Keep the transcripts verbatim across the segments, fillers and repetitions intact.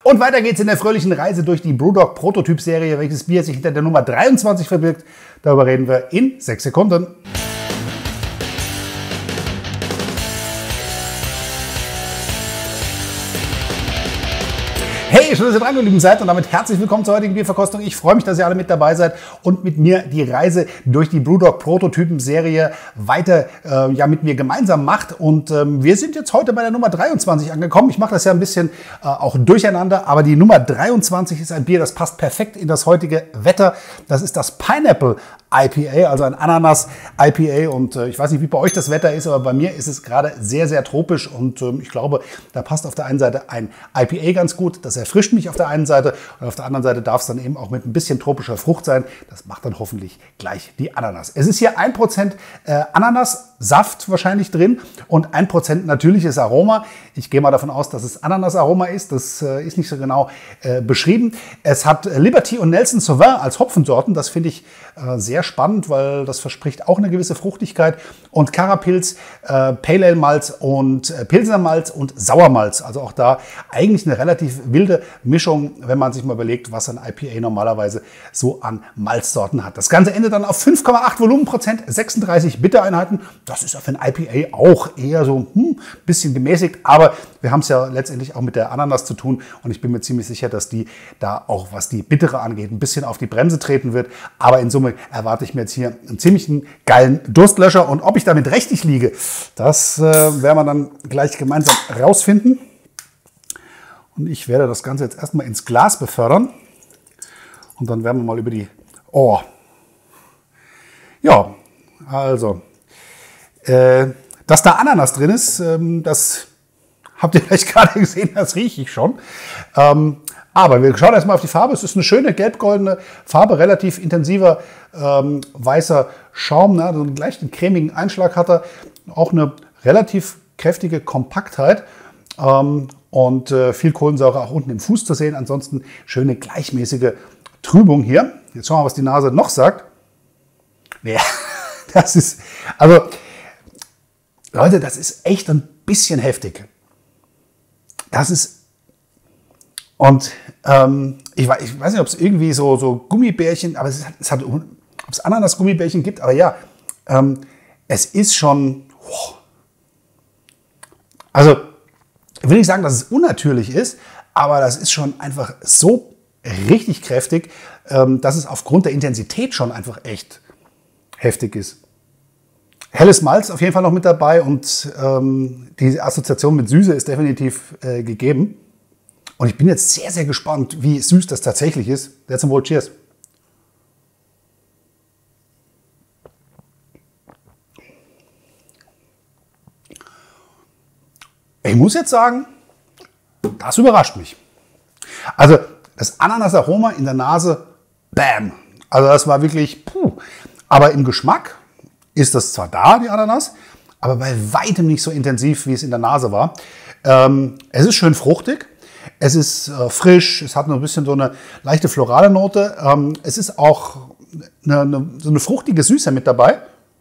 Und weiter geht's in der fröhlichen Reise durch die Brewdog Prototyp-Serie, welches Bier sich hinter der Nummer dreiundzwanzig verbirgt. Darüber reden wir in sechs Sekunden. Hey, schön, dass ihr dran geblieben seid und damit herzlich willkommen zur heutigen Bierverkostung. Ich freue mich, dass ihr alle mit dabei seid und mit mir die Reise durch die Brewdog Prototypen-Serie weiter äh, ja, mit mir gemeinsam macht. Und ähm, wir sind jetzt heute bei der Nummer dreiundzwanzig angekommen. Ich mache das ja ein bisschen äh, auch durcheinander, aber die Nummer dreiundzwanzig ist ein Bier, das passt perfekt in das heutige Wetter. Das ist das Pineapple I P A, also ein Ananas-I P A. Und äh, ich weiß nicht, wie bei euch das Wetter ist, aber bei mir ist es gerade sehr, sehr tropisch. Und ähm, ich glaube, da passt auf der einen Seite ein I P A ganz gut. Das erfrischt mich auf der einen Seite und auf der anderen Seite darf es dann eben auch mit ein bisschen tropischer Frucht sein. Das macht dann hoffentlich gleich die Ananas. Es ist hier ein Prozent äh, Ananassaft wahrscheinlich drin und ein Prozent natürliches Aroma. Ich gehe mal davon aus, dass es Ananasaroma ist. Das äh, ist nicht so genau äh, beschrieben. Es hat Liberty und Nelson Sauvin als Hopfensorten. Das finde ich äh, sehr spannend, weil das verspricht auch eine gewisse Fruchtigkeit. Und Carapils, äh, Pale Ale Malz und äh, Pilsner Malz und Sauermalz. Also auch da eigentlich eine relativ wilde Mischung, wenn man sich mal überlegt, was ein I P A normalerweise so an Malzsorten hat. Das Ganze endet dann auf fünf Komma acht Volumenprozent, sechsunddreißig Bittereinheiten. Das ist für ein I P A auch eher so ein hm, bisschen gemäßigt, aber wir haben es ja letztendlich auch mit der Ananas zu tun und ich bin mir ziemlich sicher, dass die da auch, was die Bittere angeht, ein bisschen auf die Bremse treten wird. Aber in Summe erwarte ich mir jetzt hier einen ziemlichen geilen Durstlöscher und ob ich damit richtig liege, das äh, werden wir dann gleich gemeinsam rausfinden. Und ich werde das Ganze jetzt erstmal ins Glas befördern. Und dann werden wir mal über die... Oh. Ja, also. Äh, dass da Ananas drin ist, ähm, das habt ihr vielleicht gerade gesehen, das rieche ich schon. Ähm, aber wir schauen erstmal auf die Farbe. Es ist eine schöne gelb-goldene Farbe, relativ intensiver ähm, weißer Schaum. Ne? So einen leichten cremigen Einschlag hat er. Auch eine relativ kräftige Kompaktheit. Ähm, Und äh, viel Kohlensäure auch unten im Fuß zu sehen. Ansonsten schöne gleichmäßige Trübung hier. Jetzt schauen wir mal, was die Nase noch sagt. Ja, das ist, also, Leute, das ist echt ein bisschen heftig. Das ist, und ähm, ich, weiß, ich weiß nicht, ob es irgendwie so, so Gummibärchen, aber es, ist, es hat, ob es Ananas-Gummibärchen gibt, aber ja, ähm, es ist schon, oh, also, ich will nicht sagen, dass es unnatürlich ist, aber das ist schon einfach so richtig kräftig, dass es aufgrund der Intensität schon einfach echt heftig ist. Helles Malz auf jeden Fall noch mit dabei und ähm, die Assoziation mit Süße ist definitiv äh, gegeben. Und ich bin jetzt sehr, sehr gespannt, wie süß das tatsächlich ist. Jetzt zum Wohl, cheers. Ich muss jetzt sagen, das überrascht mich. Also das Ananasaroma in der Nase, bam. Also das war wirklich, puh. Aber im Geschmack ist das zwar da, die Ananas, aber bei weitem nicht so intensiv, wie es in der Nase war. Ähm, es ist schön fruchtig, es ist äh, frisch, es hat noch ein bisschen so eine leichte florale Note. Ähm, es ist auch eine, eine, so eine fruchtige Süße mit dabei.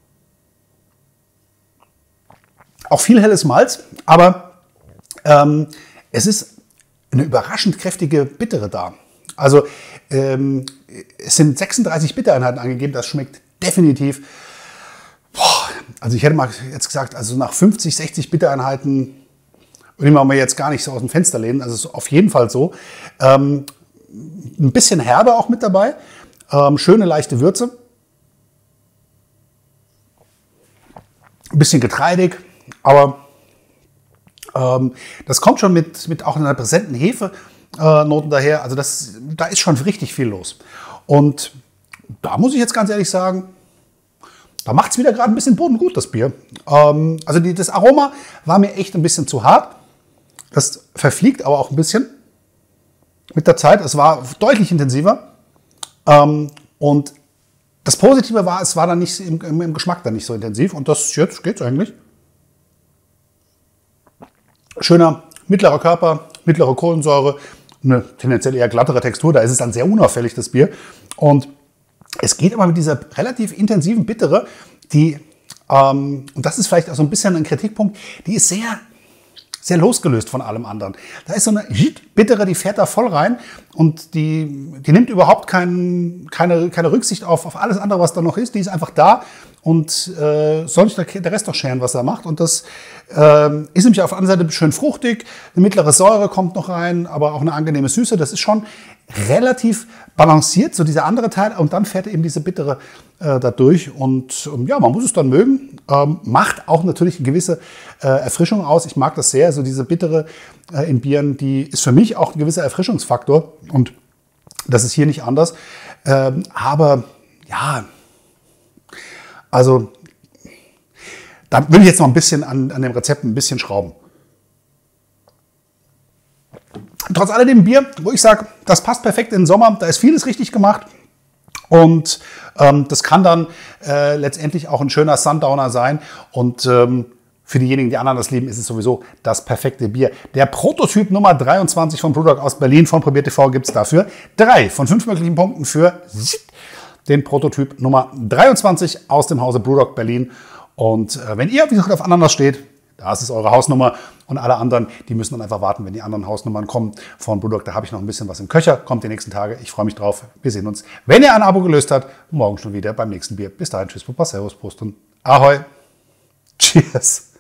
Auch viel helles Malz, aber Ähm, es ist eine überraschend kräftige Bittere da. Also ähm, es sind sechsunddreißig Bittereinheiten angegeben, das schmeckt definitiv. Boah, also ich hätte mal jetzt gesagt, also nach fünfzig, sechzig Bittereinheiten würde ich mir jetzt gar nicht so aus dem Fenster lehnen. Also es ist auf jeden Fall so. Ähm, ein bisschen Herbe auch mit dabei, ähm, schöne leichte Würze, ein bisschen getreidig, aber das kommt schon mit, mit auch einer präsenten Hefenoten daher. Also das, da ist schon richtig viel los. Und da muss ich jetzt ganz ehrlich sagen, da macht es wieder gerade ein bisschen bodengut, das Bier. Ähm, also die, das Aroma war mir echt ein bisschen zu hart. Das verfliegt aber auch ein bisschen mit der Zeit. Es war deutlich intensiver. Ähm, und das Positive war, es war dann nicht im, im Geschmack dann nicht so intensiv. Und das jetzt geht's eigentlich. Schöner mittlerer Körper, mittlere Kohlensäure, eine tendenziell eher glattere Textur. Da ist es dann sehr unauffällig, das Bier. Und es geht aber mit dieser relativ intensiven Bittere, die, ähm, und das ist vielleicht auch so ein bisschen ein Kritikpunkt, die ist sehr, sehr losgelöst von allem anderen. Da ist so eine bittere, die fährt da voll rein und die, die nimmt überhaupt kein, keine, keine Rücksicht auf, auf alles andere, was da noch ist. Die ist einfach da und äh, soll sich der, der Rest doch scheren, was er macht. Und das äh, ist nämlich auf der anderen Seite schön fruchtig, eine mittlere Säure kommt noch rein, aber auch eine angenehme Süße. Das ist schon relativ balanciert, so dieser andere Teil. Und dann fährt eben diese bittere äh, da durch. Und ähm, ja, man muss es dann mögen. Ähm, macht auch natürlich eine gewisse äh, Erfrischung aus. Ich mag das sehr. So diese bittere äh, in Bieren, die ist für mich auch ein gewisser Erfrischungsfaktor. Und das ist hier nicht anders. Ähm, aber ja, also da will ich jetzt noch ein bisschen an, an dem Rezept ein bisschen schrauben. Trotz alledem Bier, wo ich sage, das passt perfekt in den Sommer, da ist vieles richtig gemacht und ähm, das kann dann äh, letztendlich auch ein schöner Sundowner sein und ähm, für diejenigen, die Ananas lieben, ist es sowieso das perfekte Bier. Der Prototyp Nummer dreiundzwanzig von Brewdog aus Berlin von Probiert T V gibt es dafür drei von fünf möglichen Punkten für den Prototyp Nummer dreiundzwanzig aus dem Hause Brewdog Berlin. Und äh, wenn ihr, wie gesagt, auf Ananas steht, da ist es eure Hausnummer und alle anderen, die müssen dann einfach warten, wenn die anderen Hausnummern kommen von Brewdog. Da habe ich noch ein bisschen was im Köcher, kommt die nächsten Tage. Ich freue mich drauf. Wir sehen uns, wenn ihr ein Abo gelöst habt, morgen schon wieder beim nächsten Bier. Bis dahin, tschüss, Papa, Servus, Prost und Ahoi. Cheers.